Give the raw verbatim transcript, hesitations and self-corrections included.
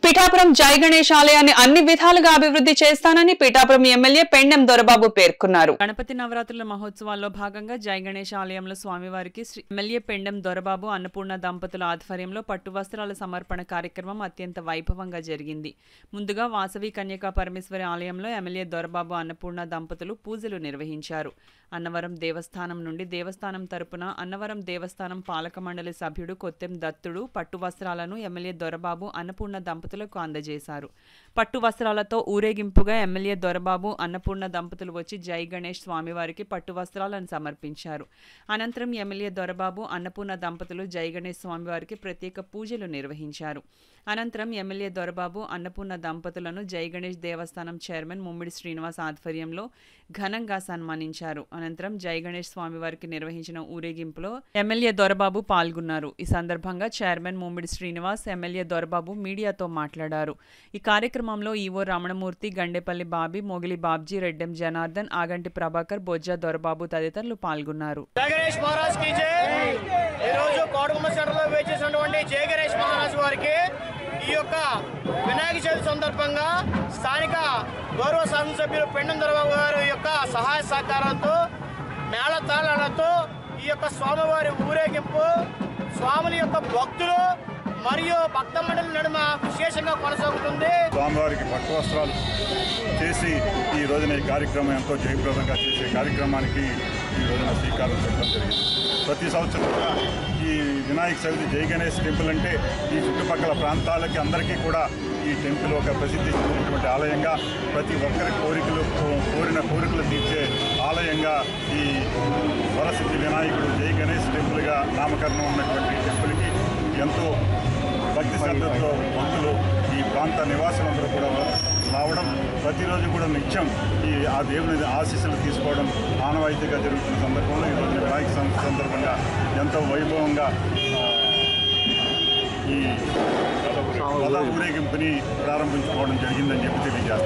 పిఠాపురం జై గణేష్ ఆలయాన్ని అన్ని విధాలుగా అభివృద్ధి చేస్తానని పిఠాపురం ఎమ్మెల్యే పెండెం దొరబాబు పేర్కొన్నారు. గణపతి నవరాత్రుల మహోత్సవాల్లో భాగంగా జై గణేష్ ఆలయంలో స్వామివారికి ఎమ్మెల్యే పెండెం దొరబాబు అన్నపూర్ణ దంపతుల ఆధ్వర్యంలో పట్టు వస్త్రాల సమర్పణ కార్యక్రమం అత్యంత వైభవంగా జరిగింది. ముందుగా వాసవి కన్యకా పరమేశ్వరి ఆలయంలో ఎమ్మెల్యే దొరబాబు అన్నపూర్ణ దంపతులు పూజలు నిర్వహించారు. అన్నవరం దేవస్థానం నుండి దేవస్థానం తరపున అన్నవరం దేవస్థానం పాలక మండలి సభ్యుడు కొత్తెం దత్తుడు పట్టు వస్త్రాలను ఎమ్మెల్యే దొరబాబు అన్నపూర్ణ దంపతులకు అందజేశారు. పట్టు వస్త్రాలతో ఊరేగింపుగా ఎమ్మెల్యే దొరబాబు అన్నపూర్ణ దంపతులు వచ్చి జై గణేష్ స్వామివారికి పట్టు వస్త్రాలను సమర్పించారు. అనంతరం ఎమ్మెల్యే దొరబాబు అన్నపూర్ణ దంపతులు జై గణేష్ స్వామివారికి ప్రత్యేక పూజలు నిర్వహించారు. అనంతరం ఎమ్మెల్యే దొరబాబు అన్నపూర్ణ దంపతులను జై గణేష్ దేవస్థానం చైర్మన్ ముమ్మిడి శ్రీనివాస్ ఆధ్వర్యంలో ఘనంగా సన్మానించారు. అనంతరం జై గణేష్ స్వామివారికి నిర్వహించిన ఊరేగింపులో ఎమ్మెల్యే దొరబాబు పాల్గొన్నారు. ఈ సందర్భంగా చైర్మన్ ముమ్మిడి శ్రీనివాస్ ఎమ్మెల్యే దొరబాబు మీడియాతో మాట్లాడారు. ఈ కార్యక్రమంలో ఈవో రమణమూర్తి, గండేపల్లి బాబీ, మొగిలి బాబ్జీ, రెడ్డెం జనార్దన్, ఆగంటి ప్రభాకర్, బొజ్జ దొరబాబు తదితరులు పాల్గొన్నారు. ఈ యొక్క వినాయక చవితి సందర్భంగా స్థానిక గౌరవ శాసనసభ్యులు పెండెం దొరబాబు గారు యొక్క సహాయ సహకారాలతో మేళతాళాలతో ఈ యొక్క స్వామివారి ఊరేగింపు స్వాముల యొక్క భక్తులు మరియు భక్త మండలి నడుమ విశేషంగా కొనసాగుతుంది. స్వామివారికి పట్టు వస్త్రాలు చేసి ఈ రోజున ఈ కార్యక్రమం ఎంతో జయప్రదంగా చేసే కార్యక్రమానికి ఈ రోజున శ్రీకారం చుట్టడం జరిగింది. ప్రతి సంవత్సరం ఈ వినాయక చవితి జై గణేష్ టెంపుల్ అంటే ఈ చుట్టుపక్కల ప్రాంతాలకి అందరికీ కూడా ఈ టెంపుల్ ఒక ప్రసిద్ధి చెందినటువంటి ఆలయంగా, ప్రతి ఒక్కరి కోరికలు కోరిన కోరికలు తీర్చే ఆలయంగా ఈ వరసిద్ధి వినాయకుడు జై గణేష్ టెంపుల్గా నామకరణం ఉన్నటువంటి టెంపుల్కి ఎంతో భక్తి శ్రద్ధతో భక్తులు ఈ ప్రాంత నివాసులందరూ కూడా రావడం, ప్రతిరోజు కూడా నిత్యం ఈ ఆ దేవుని ఆశీస్సులు తీసుకోవడం ఆనవాయితీగా జరుగుతున్న సందర్భంలో ఈరోజు వినాయక సందర్భంగా ఎంతో వైభవంగా ఈ రథ ఊరేగింపుని ప్రారంభించుకోవడం జరిగిందని చెప్పి తెలియజేస్తారు.